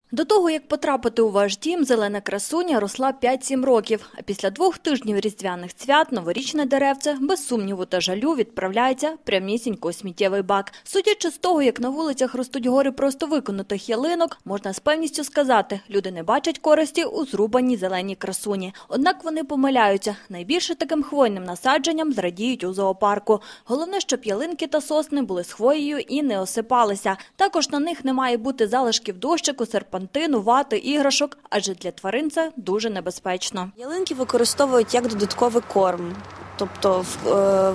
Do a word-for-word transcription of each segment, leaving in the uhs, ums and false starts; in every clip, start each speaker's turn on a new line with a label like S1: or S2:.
S1: До того, як потрапити у ваш дім, зелена красуня росла п'ять-сім років. А після двох тижнів різдвяних свят новорічне деревце, без сумніву та жалю, відправляється прямісінько у сміттєвий бак. Судячи з того, як на вулицях ростуть гори просто виконутих ялинок, можна з певністю сказати, люди не бачать користі у зрубаній зеленій красуні. Однак вони помиляються. Найбільше таким хвойним насадженням зрадіють у зоопарку. Головне, щоб ялинки та сосни були з хвоєю і не осипалися. Також на них не має бути залишків дощику, серпантину, вати, іграшок, адже для тварин це дуже небезпечно.
S2: Ялинки використовують як додатковий корм. Тобто в, е,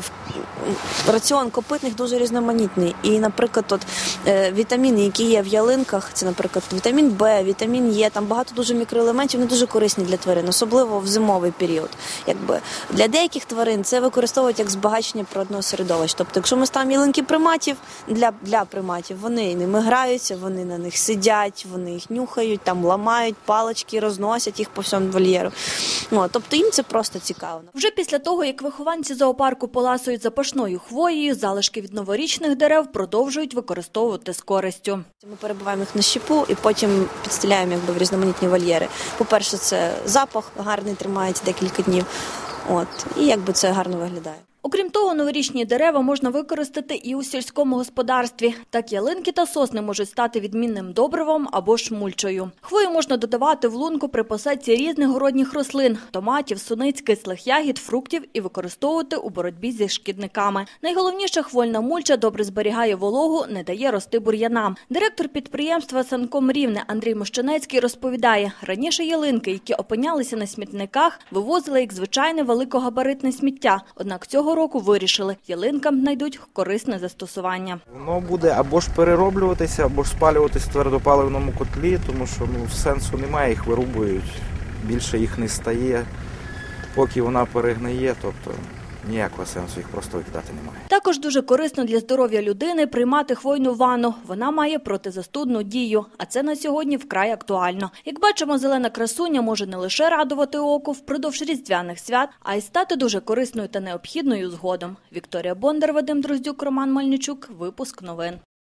S2: в, раціон копитних дуже різноманітний. І, наприклад, от, е, вітаміни, які є в ялинках, це, наприклад, вітамін Б, вітамін Е, там багато дуже мікроелементів, вони дуже корисні для тварин, особливо в зимовий період. Якби. Для деяких тварин це використовують як збагачення природного середовища. Тобто, якщо ми ставимо ялинки приматів, для, для приматів, вони ними граються, вони на них сидять, вони їх нюхають, там ламають палички, розносять їх по всьому вольєру. О, тобто їм це просто цікаво.
S1: Вже після того, як вихованці зоопарку поласують запашною хвоєю, залишки від новорічних дерев продовжують використовувати з користю.
S2: Ми перебиваємо їх на щепу і потім підстеляємо якби в різноманітні вольєри. По-перше, це запах гарний, тримається декілька днів. От, і якби це гарно виглядає.
S1: Окрім того, новорічні дерева можна використати і у сільському господарстві. Так ялинки та сосни можуть стати відмінним добривом або ж мульчою. Хвою можна додавати в лунку при посадці різних городніх рослин – томатів, суниць, кислих ягід, фруктів і використовувати у боротьбі зі шкідниками. Найголовніше, хвойна мульча добре зберігає вологу, не дає рости бур'янам. Директор підприємства «Санком Рівне» Андрій Мощанецький розповідає, раніше ялинки, які опинялися на смітниках, вивозили як звичайне великогабаритне сміття. Однак цього року вирішили, ялинкам знайдуть корисне застосування.
S3: Воно буде або ж перероблюватися, або ж спалюватися в твердопаливному котлі, тому що ну, сенсу немає, їх вирубують, більше їх не стає, поки вона перегниє, тобто ніякого сенсу їх просто викидати немає.
S1: Також дуже корисно для здоров'я людини приймати хвойну ванну. Вона має протизастудну дію, а це на сьогодні вкрай актуально. Як бачимо, зелена красуня може не лише радувати око впродовж різдвяних свят, а й стати дуже корисною та необхідною згодом. Вікторія Бондар, Вадим Дроздюк, Роман Мельничук. Випуск новин.